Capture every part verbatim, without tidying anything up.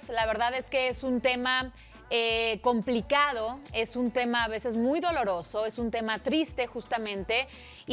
es, la verdad es que es un tema eh, complicado, es un tema a veces muy doloroso, es un tema triste justamente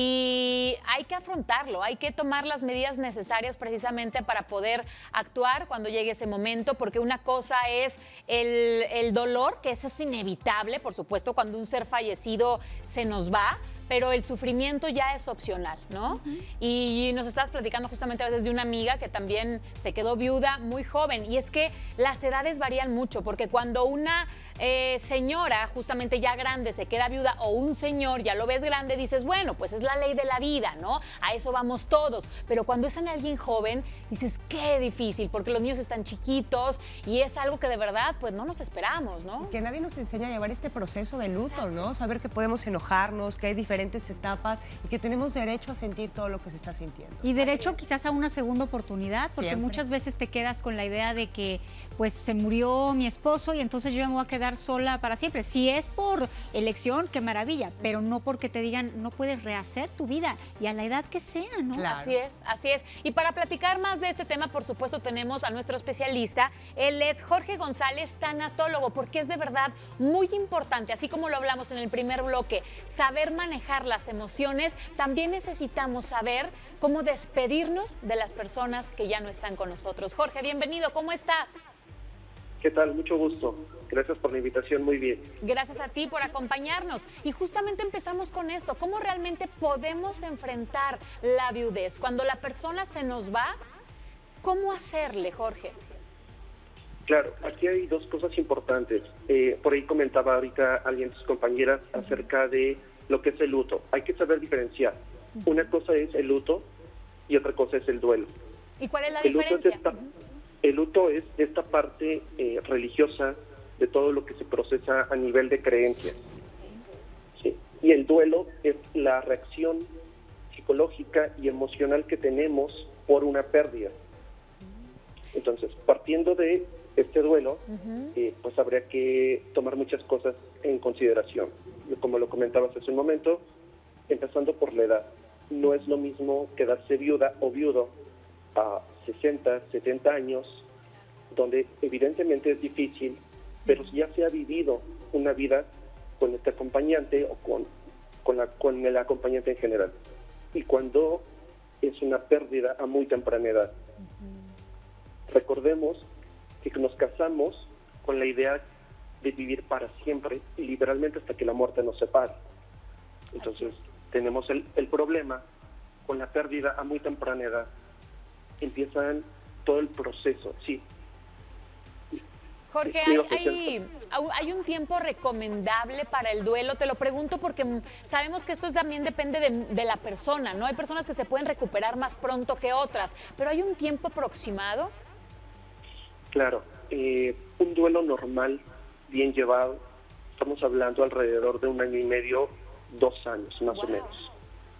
y hay que afrontarlo, hay que tomar las medidas necesarias precisamente para poder actuar cuando llegue ese momento, porque una cosa es el, el dolor, que eso es inevitable, por supuesto, cuando un ser fallecido se nos va, pero el sufrimiento ya es opcional, ¿no? Uh-huh. Y nos estabas platicando justamente a veces de una amiga que también se quedó viuda muy joven, y es que las edades varían mucho, porque cuando una eh, señora justamente ya grande se queda viuda, o un señor ya lo ves grande, dices, bueno, pues es la ley de la vida, ¿no? A eso vamos todos, pero cuando es en alguien joven, dices, qué difícil, porque los niños están chiquitos, y es algo que de verdad, pues no nos esperamos, ¿no? Y que nadie nos enseña a llevar este proceso de luto, ¿no? Saber que podemos enojarnos, que hay diferentes diferentes etapas y que tenemos derecho a sentir todo lo que se está sintiendo. Y derecho quizás a una segunda oportunidad, porque Siempre. Muchas veces te quedas con la idea de que pues se murió mi esposo y entonces yo me voy a quedar sola para siempre. Si es por elección, qué maravilla, pero no porque te digan no puedes rehacer tu vida y a la edad que sea, ¿no? Claro. Así es, así es. Y para platicar más de este tema, por supuesto, tenemos a nuestro especialista. Él es Jorge González, tanatólogo, porque es de verdad muy importante, así como lo hablamos en el primer bloque, saber manejar las emociones, también necesitamos saber cómo despedirnos de las personas que ya no están con nosotros. Jorge, bienvenido, ¿cómo estás? ¿Qué tal? Mucho gusto. Gracias por la invitación, muy bien. Gracias a ti por acompañarnos. Y justamente empezamos con esto, ¿cómo realmente podemos enfrentar la viudez? Cuando la persona se nos va, ¿cómo hacerle, Jorge? Claro, aquí hay dos cosas importantes. Eh, por ahí comentaba ahorita alguien de sus compañeras acerca de lo que es el luto. Hay que saber diferenciar. Una cosa es el luto y otra cosa es el duelo. ¿Y cuál es la el diferencia? Luto es esta, el luto es esta parte eh, religiosa de todo lo que se procesa a nivel de creencias. Sí. Y el duelo es la reacción psicológica y emocional que tenemos por una pérdida. Entonces, partiendo de este duelo, uh-huh. eh, pues habría que tomar muchas cosas en consideración. Como lo comentabas hace un momento, empezando por la edad. No es lo mismo quedarse viuda o viudo a sesenta, setenta años, donde evidentemente es difícil, pero ya se ha vivido una vida con este acompañante o con, con, la, con el acompañante en general. Y cuando es una pérdida a muy temprana edad. Uh-huh. Recordemos que nos casamos con la idea de vivir para siempre y literalmente hasta que la muerte nos separe. Entonces tenemos el, el problema con la pérdida a muy temprana edad. Empiezan todo el proceso, sí. Jorge, ¿hay, hay, ¿hay un tiempo recomendable para el duelo? Te lo pregunto porque sabemos que esto también depende de, de la persona, ¿no? Hay personas que se pueden recuperar más pronto que otras, pero ¿hay un tiempo aproximado? Claro, eh, un duelo normal, bien llevado, estamos hablando alrededor de un año y medio, dos años más wow. o menos.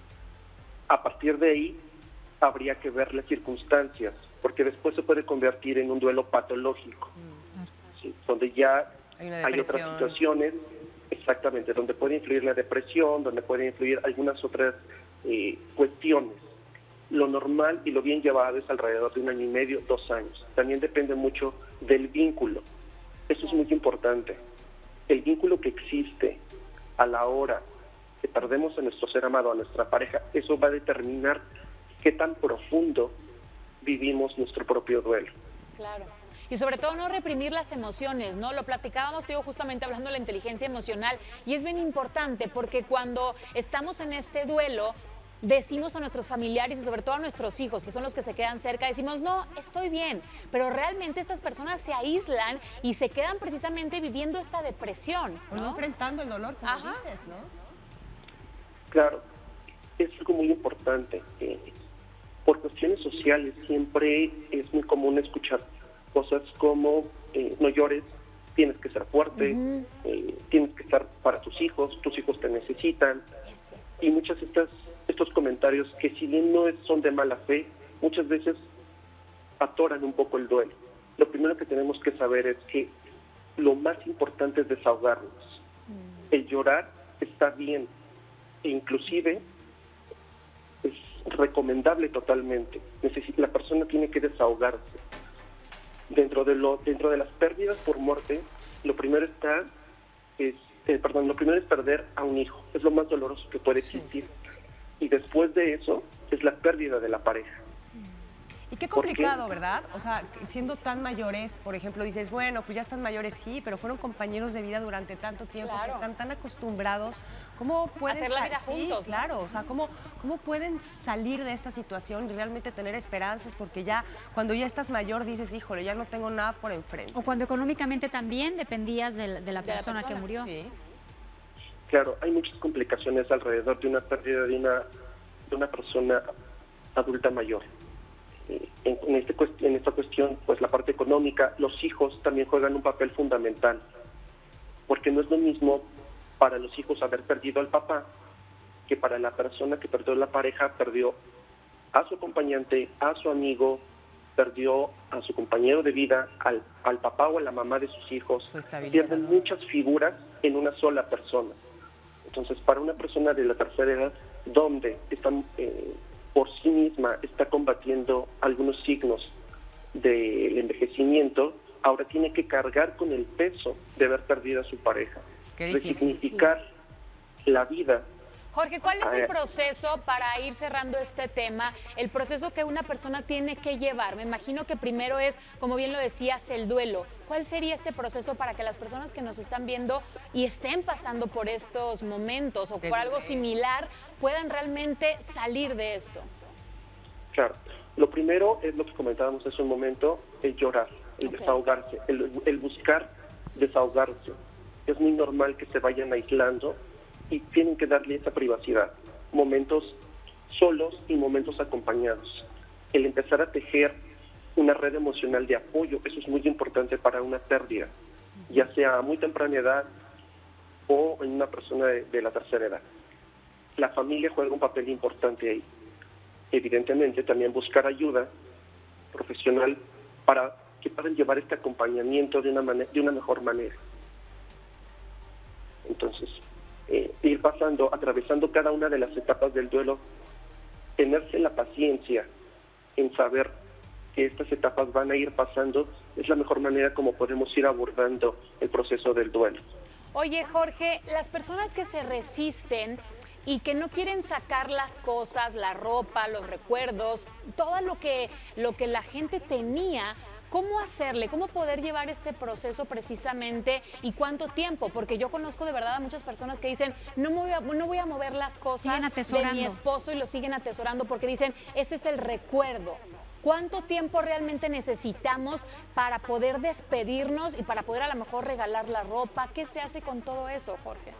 A partir de ahí habría que ver las circunstancias, porque después se puede convertir en un duelo patológico, mm. ¿sí? Donde ya hay, hay otras situaciones, exactamente, donde puede influir la depresión, donde puede influir algunas otras eh, cuestiones. Lo normal y lo bien llevado es alrededor de un año y medio, dos años. También depende mucho del vínculo. Eso es muy importante. El vínculo que existe a la hora que perdemos a nuestro ser amado, a nuestra pareja, eso va a determinar qué tan profundo vivimos nuestro propio duelo. Claro. Y sobre todo no reprimir las emociones, ¿no? Lo platicábamos, te digo, justamente hablando de la inteligencia emocional, y es bien importante porque cuando estamos en este duelo, decimos a nuestros familiares y sobre todo a nuestros hijos, que son los que se quedan cerca, decimos, no, estoy bien, pero realmente estas personas se aíslan y se quedan precisamente viviendo esta depresión, ¿no? O no enfrentando el dolor, como Ajá. dices, ¿no? Claro, es algo muy importante. Eh, por cuestiones sociales siempre es muy común escuchar cosas como, eh, no llores, tienes que ser fuerte, uh-huh. eh, tienes que estar para tus hijos, tus hijos te necesitan. Eso. Y muchas de estas estos comentarios que si bien no son de mala fe, muchas veces atoran un poco el duelo. Lo primero que tenemos que saber es que lo más importante es desahogarnos. Mm. El llorar está bien, e inclusive es recomendable totalmente. Necesita, la persona tiene que desahogarse. Dentro de, lo, dentro de las pérdidas por muerte, lo primero está, es, eh, perdón, lo primero es perder a un hijo. Es lo más doloroso que puede existir. Sí. Y después de eso, es la pérdida de la pareja. Y qué complicado, ¿verdad? O sea, siendo tan mayores, por ejemplo, dices, bueno, pues ya están mayores, sí, pero fueron compañeros de vida durante tanto tiempo, claro, que están tan acostumbrados. ¿Cómo pueden hacer la vida sí, juntos? Claro, ¿no? O sea, ¿cómo, ¿cómo pueden salir de esta situación y realmente tener esperanzas? Porque ya, cuando ya estás mayor, dices, híjole, ya no tengo nada por enfrente. O cuando económicamente también dependías de la, de la, persona, de la persona que murió. Sí. Claro, hay muchas complicaciones alrededor de una pérdida de una, de una persona adulta mayor. En, en, este, en esta cuestión, pues la parte económica, los hijos también juegan un papel fundamental, porque no es lo mismo para los hijos haber perdido al papá que para la persona que perdió la pareja, perdió a su acompañante, a su amigo, perdió a su compañero de vida, al, al papá o a la mamá de sus hijos. Pierden muchas figuras en una sola persona. Entonces, para una persona de la tercera edad, donde están... Eh, por sí misma está combatiendo algunos signos del envejecimiento, ahora tiene que cargar con el peso de haber perdido a su pareja, resignificar sí. la vida. Jorge, ¿cuál es el proceso para ir cerrando este tema? El proceso que una persona tiene que llevar. Me imagino que primero es, como bien lo decías, el duelo. ¿Cuál sería este proceso para que las personas que nos están viendo y estén pasando por estos momentos o por algo similar puedan realmente salir de esto? Claro. Lo primero es lo que comentábamos hace un momento, el llorar, el okay. desahogarse, el, el buscar desahogarse. Es muy normal que se vayan aislando y tienen que darle esa privacidad, momentos solos y momentos acompañados. El empezar a tejer una red emocional de apoyo, eso es muy importante para una pérdida, ya sea a muy temprana edad o en una persona de, de la tercera edad. La familia juega un papel importante ahí. Evidentemente también buscar ayuda profesional para que puedan llevar este acompañamiento de una, manera, de una mejor manera. Entonces, Eh, ir pasando, atravesando cada una de las etapas del duelo, tenerse la paciencia en saber que estas etapas van a ir pasando, es la mejor manera como podemos ir abordando el proceso del duelo. Oye, Jorge, las personas que se resisten y que no quieren sacar las cosas, la ropa, los recuerdos, todo lo que, lo que la gente tenía, ¿cómo hacerle? ¿Cómo poder llevar este proceso precisamente y cuánto tiempo? Porque yo conozco de verdad a muchas personas que dicen, no, me voy, a, no voy a mover las cosas de mi esposo y lo siguen atesorando porque dicen, este es el recuerdo. ¿Cuánto tiempo realmente necesitamos para poder despedirnos y para poder a lo mejor regalar la ropa? ¿Qué se hace con todo eso, Jorge?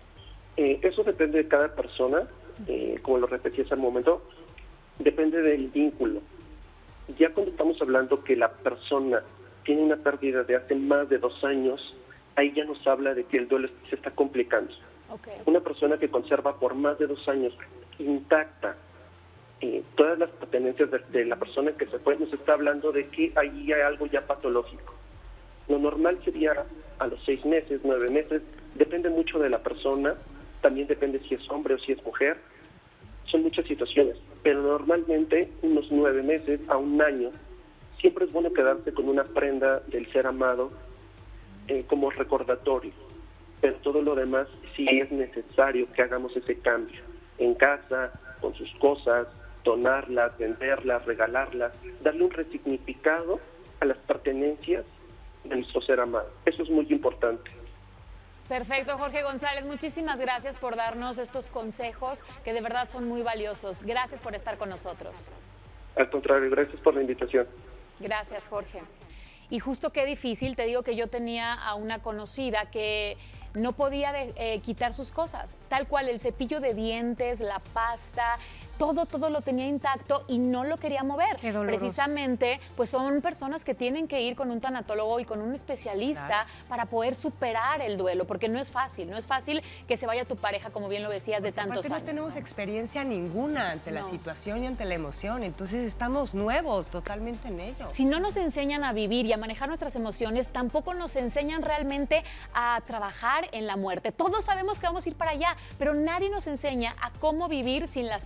Eh, eso depende de cada persona, eh, como lo repetí hace un momento, depende del vínculo. Ya cuando estamos hablando que la persona tiene una pérdida de hace más de dos años, ahí ya nos habla de que el duelo se está complicando. Okay. Una persona que conserva por más de dos años intacta eh, todas las pertenencias de, de la persona que se fue, nos está hablando de que ahí hay algo ya patológico. Lo normal sería a los seis meses, nueve meses, depende mucho de la persona, también depende si es hombre o si es mujer. Son muchas situaciones, pero normalmente unos nueve meses a un año, siempre es bueno quedarse con una prenda del ser amado eh, como recordatorio, pero todo lo demás sí es necesario que hagamos ese cambio, en casa, con sus cosas, donarlas, venderlas, regalarlas, darle un resignificado a las pertenencias de nuestro ser amado. Eso es muy importante. Perfecto, Jorge González, muchísimas gracias por darnos estos consejos que de verdad son muy valiosos. Gracias por estar con nosotros. Al contrario, gracias por la invitación. Gracias, Jorge. Y justo qué difícil, te digo que yo tenía a una conocida que no podía de, eh, quitar sus cosas, tal cual el cepillo de dientes, la pasta, todo, todo lo tenía intacto y no lo quería mover. Qué doloroso. Precisamente, pues son personas que tienen que ir con un tanatólogo y con un especialista claro. para poder superar el duelo, porque no es fácil, no es fácil que se vaya tu pareja, como bien lo decías, de tantos años. No tenemos ¿no? experiencia ninguna ante no. la situación y ante la emoción, entonces estamos nuevos totalmente en ello. Si no nos enseñan a vivir y a manejar nuestras emociones, tampoco nos enseñan realmente a trabajar en la muerte. Todos sabemos que vamos a ir para allá, pero nadie nos enseña a cómo vivir sin las personas.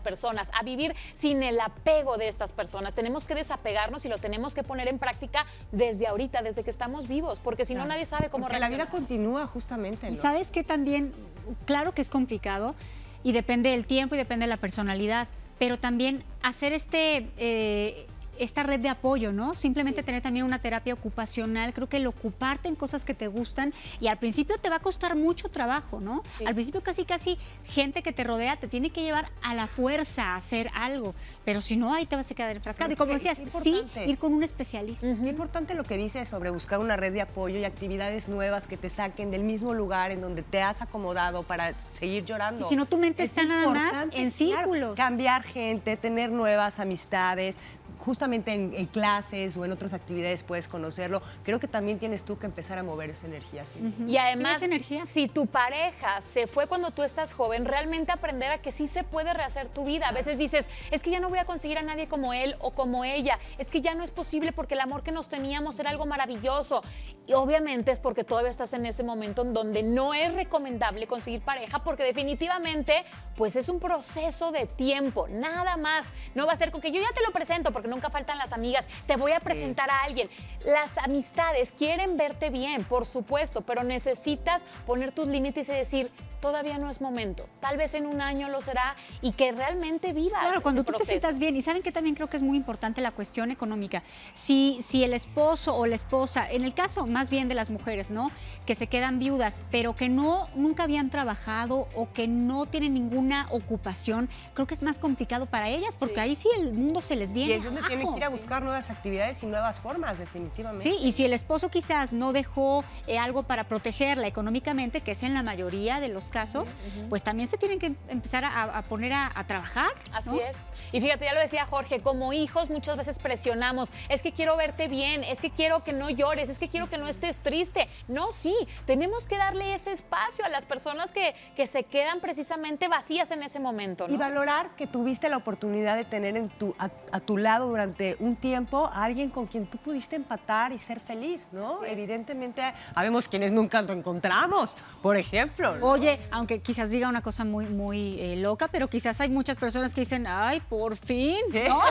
personas, a vivir sin el apego de estas personas. Tenemos que desapegarnos y lo tenemos que poner en práctica desde ahorita, desde que estamos vivos, porque si no, nadie sabe cómo porque reaccionar. la vida continúa justamente, ¿no? Y sabes que también, claro que es complicado y depende del tiempo y depende de la personalidad, pero también hacer este... Eh, esta red de apoyo, ¿no? Simplemente sí. tener también una terapia ocupacional, creo que el ocuparte en cosas que te gustan y al principio te va a costar mucho trabajo, ¿no? Sí. Al principio casi casi gente que te rodea te tiene que llevar a la fuerza a hacer algo, pero si no, ahí te vas a quedar enfrascado. Y como decías, sí, ir con un especialista. Uh-huh. Es importante lo que dices sobre buscar una red de apoyo y actividades nuevas que te saquen del mismo lugar en donde te has acomodado para seguir llorando. Y si no, tu mente está nada más en círculos. Claro, cambiar gente, tener nuevas amistades, justamente en, en clases o en otras actividades puedes conocerlo. Creo que también tienes tú que empezar a mover esa energía. ¿Sí? Uh-huh. Y además, ¿sí energía? Si tu pareja se fue cuando tú estás joven, realmente aprender a que sí se puede rehacer tu vida. A veces dices, es que ya no voy a conseguir a nadie como él o como ella. Es que ya no es posible porque el amor que nos teníamos era algo maravilloso. Y obviamente es porque todavía estás en ese momento en donde no es recomendable conseguir pareja porque definitivamente pues es un proceso de tiempo, nada más. No va a ser con que yo ya te lo presento porque nunca faltan las amigas, te voy a presentar sí. a alguien. Las amistades quieren verte bien, por supuesto, pero necesitas poner tus límites y decir, todavía no es momento, tal vez en un año lo será y que realmente vivas. Claro, cuando ese tú proceso. te sientas bien, y saben que también creo que es muy importante la cuestión económica. Si, si el esposo o la esposa, en el caso más bien de las mujeres, ¿no? Que se quedan viudas, pero que no, nunca habían trabajado o que no tienen ninguna ocupación, creo que es más complicado para ellas, porque sí. ahí sí el mundo se les viene. Y es donde abajo. Tienen que ir a buscar sí. nuevas actividades y nuevas formas, definitivamente. Sí, y si el esposo quizás no dejó eh, algo para protegerla económicamente, que es en la mayoría de los casos, uh-huh. pues también se tienen que empezar a, a poner a, a trabajar. Así ¿no? es. Y fíjate, ya lo decía Jorge, como hijos muchas veces presionamos, es que quiero verte bien, es que quiero que no llores, es que quiero que no estés triste. No, sí, tenemos que darle ese espacio a las personas que, que se quedan precisamente vacías en ese momento, ¿no? Y valorar que tuviste la oportunidad de tener en tu, a, a tu lado durante un tiempo a alguien con quien tú pudiste empatar y ser feliz, ¿no? Así Evidentemente, es. Habemos quienes nunca lo encontramos, por ejemplo, ¿no? Oye, aunque quizás diga una cosa muy, muy eh, loca, pero quizás hay muchas personas que dicen, ay, por fin, ¿qué? ¿no?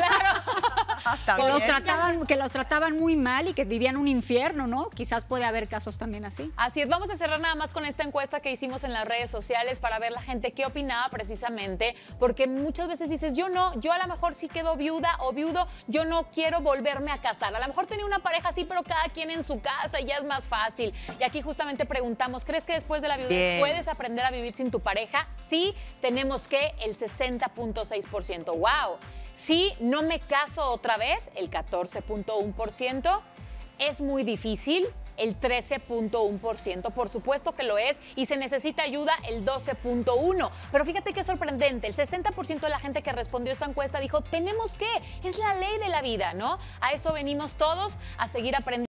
Claro. que, los trataban, que los trataban muy mal y que vivían un infierno, ¿no? Quizás puede haber casos también así. Así es, vamos a cerrar nada más con esta encuesta que hicimos en las redes sociales para ver la gente qué opinaba precisamente, porque muchas veces dices, yo no, yo a lo mejor sí quedo viuda o viudo, yo no quiero volverme a casar. A lo mejor tenía una pareja así, pero cada quien en su casa y ya es más fácil. Y aquí justamente preguntamos, ¿crees que después de la viudez Bien. puedes aprender a vivir sin tu pareja? Sí, tenemos que el sesenta punto seis por ciento. ¡Wow! Sí, no me caso otra vez, el catorce punto uno por ciento. Es muy difícil, el trece punto uno por ciento. Por supuesto que lo es y se necesita ayuda, el doce punto uno por ciento. Pero fíjate qué sorprendente, el sesenta por ciento de la gente que respondió esta encuesta dijo, tenemos que, es la ley de la vida, ¿no? A eso venimos todos, a seguir aprendiendo.